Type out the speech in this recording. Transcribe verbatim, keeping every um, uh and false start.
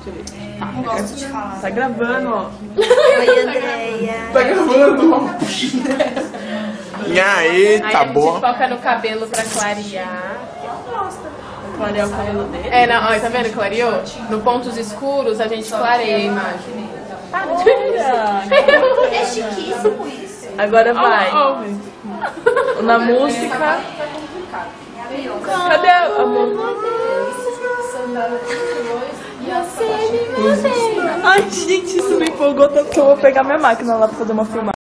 Tá, não gosto de falar. Tá gravando, ó. Oi, Andréia. Tá gravando. E aí, Aí tá a gente bom? foca no cabelo pra clarear. Clarear o cabelo dele. É, não, ó, tá vendo? Clareou? No pontos escuros a gente clareia a imagem. Para de olhar. É chiquíssimo isso. Agora vai. Ó, ó. Na música. Cadê a música? Ai, gente, isso me empolgou tanto que eu vou pegar minha máquina lá pra fazer uma filmagem.